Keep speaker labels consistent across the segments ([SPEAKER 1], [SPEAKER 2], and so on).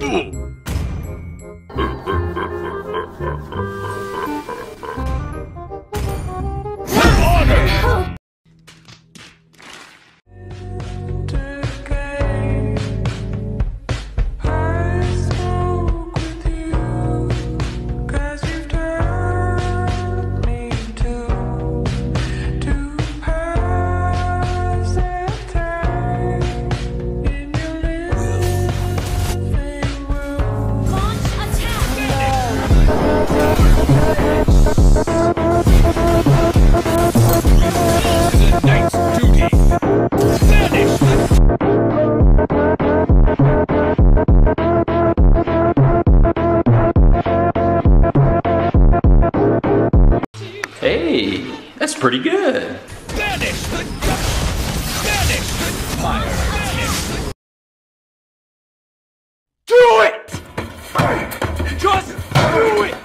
[SPEAKER 1] Hey, that's pretty good.
[SPEAKER 2] Banish the dust! Banish the fire! Banish! Do it! Just do it!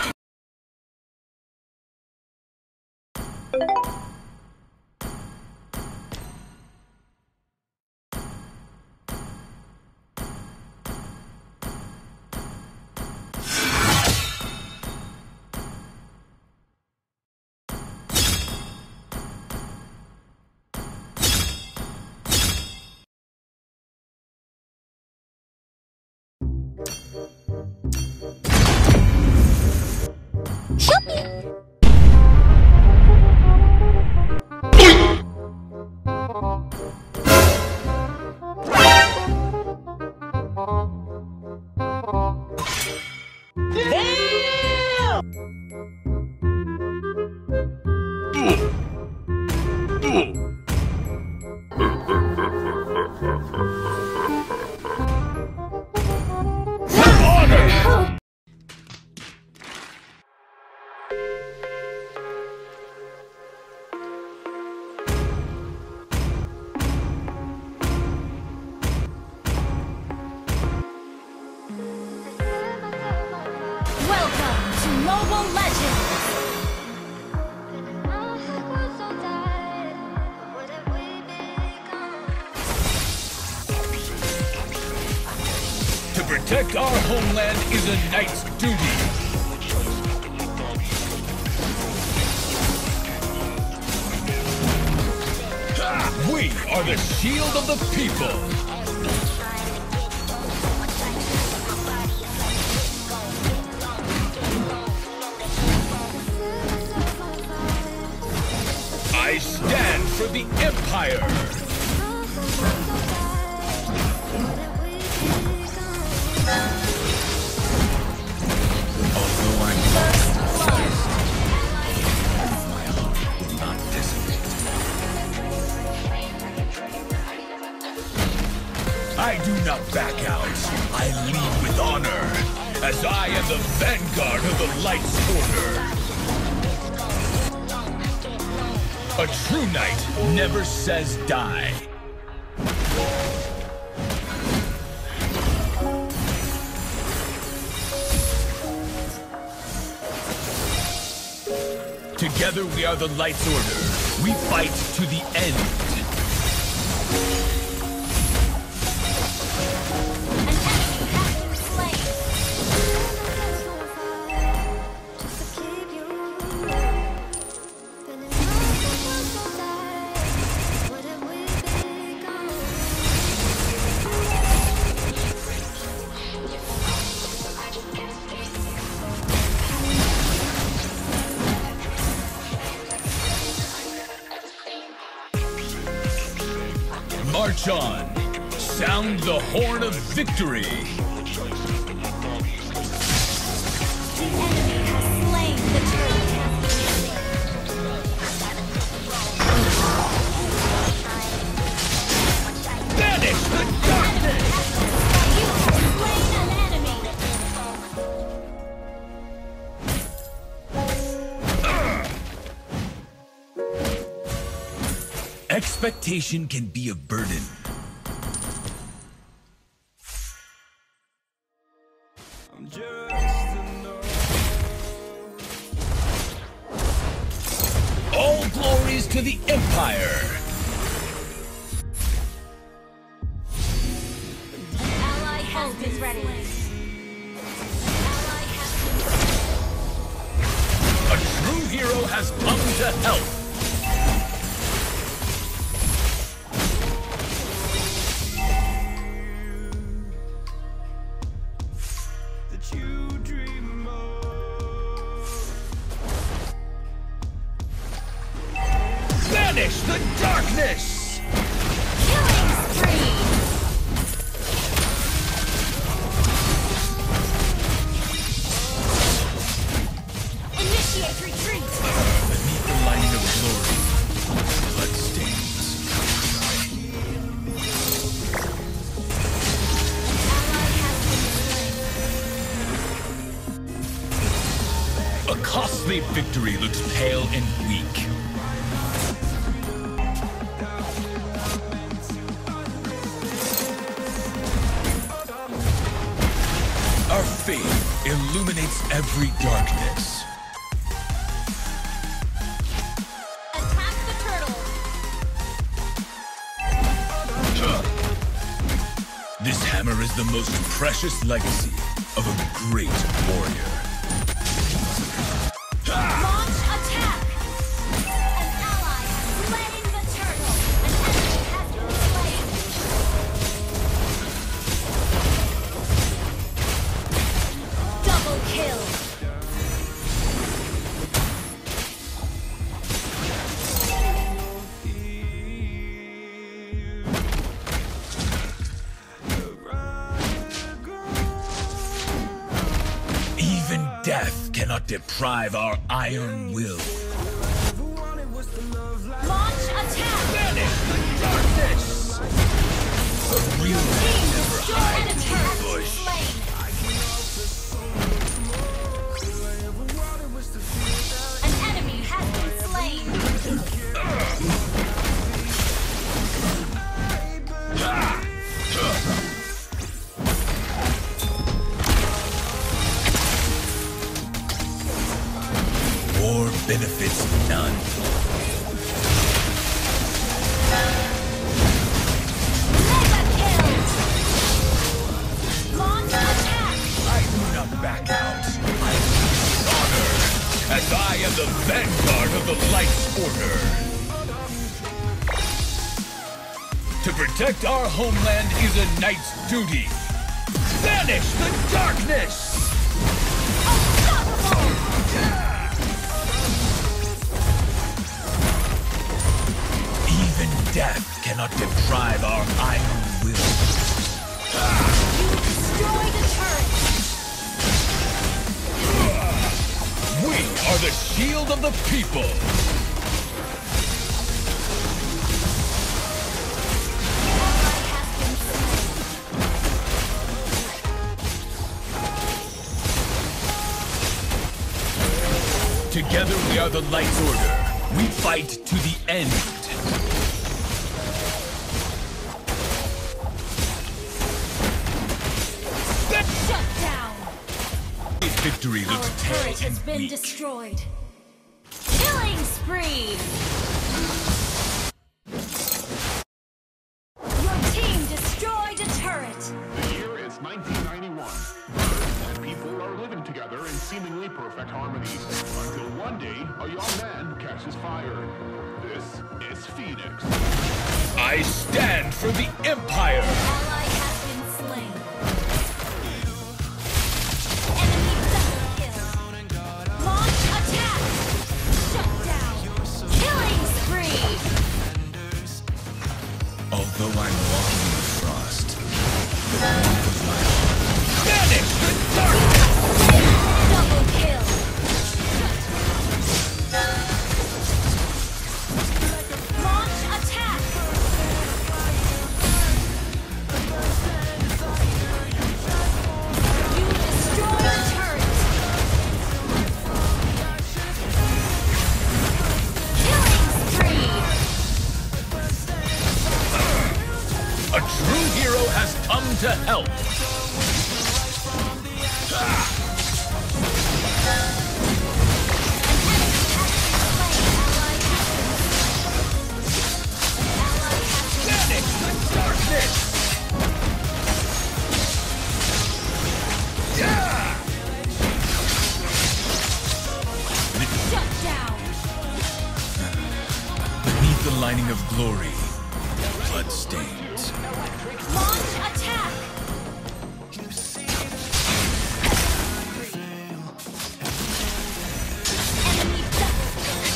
[SPEAKER 2] To protect our homeland is a knight's duty. We are the shield of the people. I stand for the Empire. I do not back out. I lead with honor, as I am the vanguard of the Light's Order. A true knight never says die. Together we are the Light's Order. We fight to the end. March on! Sound the horn of victory!
[SPEAKER 3] The enemy has slain the tree.
[SPEAKER 2] Banish the darkness!
[SPEAKER 3] You have slain an enemy.
[SPEAKER 2] Expectation can be a burden. All glories to the Empire!
[SPEAKER 3] An ally has been ready.
[SPEAKER 2] A true hero has come to help. Banish the darkness!
[SPEAKER 3] Killing spree! Initiate retreat!
[SPEAKER 2] Beneath the light of glory, bloodstains. A costly victory looks pale and weak. Our faith illuminates every darkness.
[SPEAKER 3] Attack the turtle!
[SPEAKER 2] This hammer is the most precious legacy of a great warrior.
[SPEAKER 3] Launch attack! An ally has slain the turtle! An enemy has been slain! Double kill!
[SPEAKER 2] Even death cannot deprive our iron will.
[SPEAKER 3] Launch attack!
[SPEAKER 2] Banish the darkness! A real man never
[SPEAKER 3] Destroy
[SPEAKER 2] hides
[SPEAKER 3] an
[SPEAKER 2] in the
[SPEAKER 3] attack!
[SPEAKER 2] bush.
[SPEAKER 3] Slain! An enemy has been slain!
[SPEAKER 2] War benefits none.
[SPEAKER 3] Mega kill! Launch attack!
[SPEAKER 2] I do not back out. I lead with honor, as I am the vanguard of the Light's Order. To protect our homeland is a knight's duty. Banish the darkness!
[SPEAKER 3] Unstoppable!
[SPEAKER 2] Even death cannot deprive our iron will.
[SPEAKER 3] You destroy the turret!
[SPEAKER 2] We are the shield of the people.
[SPEAKER 3] Ally has been slain.
[SPEAKER 2] Together we are the Light's Order. We fight to the end.
[SPEAKER 3] Shut down!
[SPEAKER 2] Victory
[SPEAKER 3] Our
[SPEAKER 2] looks
[SPEAKER 3] turret
[SPEAKER 2] pale
[SPEAKER 3] has
[SPEAKER 2] and
[SPEAKER 3] been
[SPEAKER 2] weak.
[SPEAKER 3] destroyed. Killing spree! Your team destroyed a turret!
[SPEAKER 4] The year is 1991. Earth and people are living together in seemingly perfect harmony. Until one day, a young man catches fire. This is Phoenix.
[SPEAKER 2] I stand for the Empire.
[SPEAKER 3] Ally has been slain. Enemy double kill. Launch attack! Shut down! Killing spree!
[SPEAKER 2] Although I'm walking in the frost, the warmth of my heart. Banish the darkness!
[SPEAKER 3] Double kill! Launch attack! You destroyed a turret! Killing spree!
[SPEAKER 2] A true hero has come to help. Banish the darkness! glory, bloodstains.
[SPEAKER 3] Launch attack! Enemy double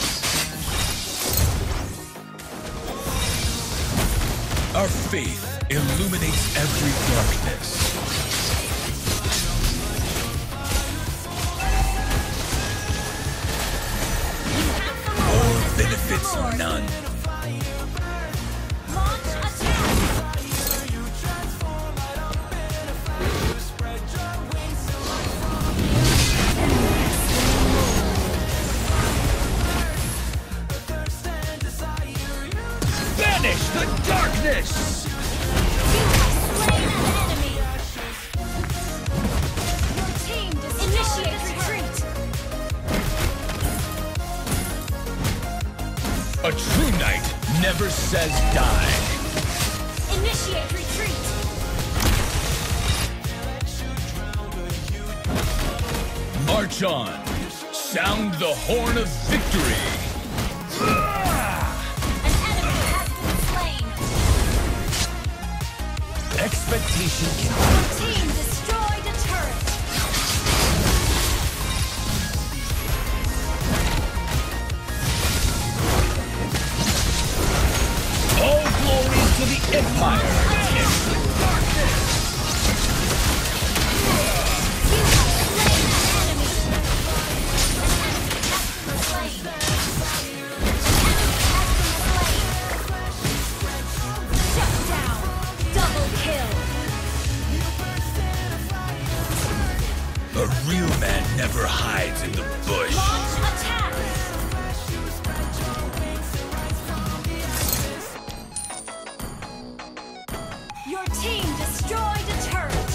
[SPEAKER 3] kill.
[SPEAKER 2] Our faith illuminates every darkness. War benefits none.
[SPEAKER 3] Launch attack!
[SPEAKER 2] Banish the darkness!
[SPEAKER 3] You have slain an enemy! Your team initiate retreat!
[SPEAKER 2] A true knight never says die.
[SPEAKER 3] Initiate retreat!
[SPEAKER 2] March on. Sound the horn of victory.
[SPEAKER 3] An enemy has been slain!
[SPEAKER 2] Expectation can
[SPEAKER 3] Your team destroyed a turret!
[SPEAKER 2] all glories to the Empire. A real man never hides in the bush.
[SPEAKER 3] Launch attack! Your team destroyed a turret!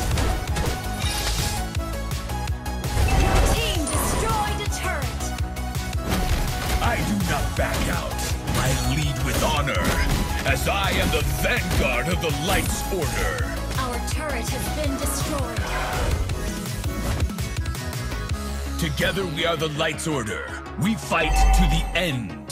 [SPEAKER 3] Your team destroyed a turret!
[SPEAKER 2] I do not back out. I lead with honor, as I am the vanguard of the Light's Order.
[SPEAKER 3] Our turret has been destroyed.
[SPEAKER 2] Together we are the Light's Order. We fight to the end.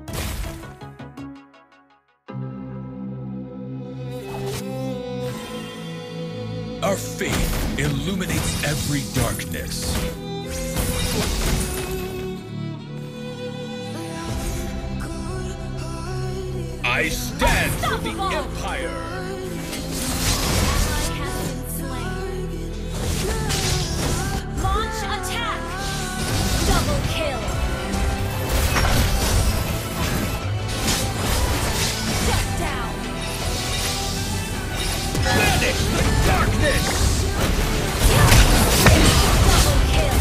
[SPEAKER 2] Our faith illuminates every darkness. I stand for the
[SPEAKER 3] Unstoppable!
[SPEAKER 2] Empire.
[SPEAKER 3] Ally has been slain. Launch attack! Double kill! Shut down!
[SPEAKER 2] Banish the darkness!
[SPEAKER 3] Double kill!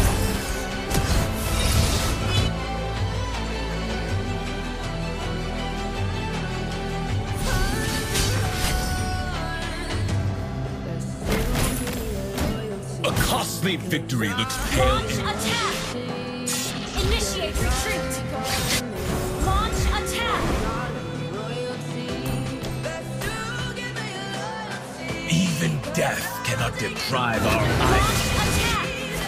[SPEAKER 2] A costly victory looks pale
[SPEAKER 3] Launch
[SPEAKER 2] in
[SPEAKER 3] attack! Initiate retreat! Launch attack!
[SPEAKER 2] even death cannot deprive our
[SPEAKER 3] Launch
[SPEAKER 2] eyes.
[SPEAKER 3] attack!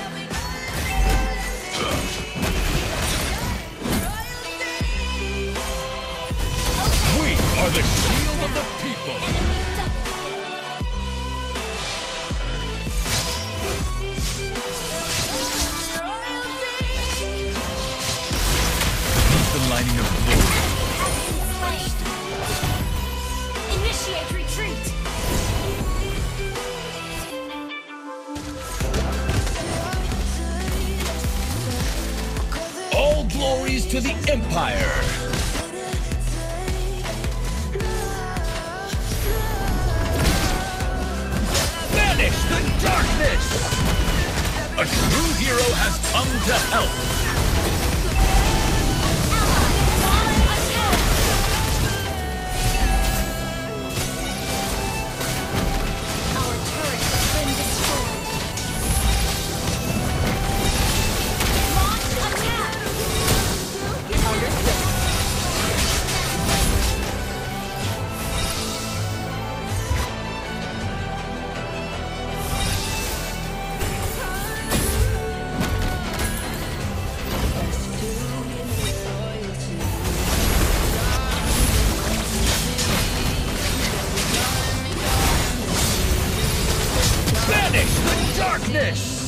[SPEAKER 2] We are the shield of the people. Beneath the lining of glory.
[SPEAKER 3] Initiate retreat!
[SPEAKER 2] All glories to the Empire. Banish the darkness! A true hero has come to help.
[SPEAKER 3] Launch attack! Our turret has been destroyed. Launch attack! Understood.
[SPEAKER 2] finish!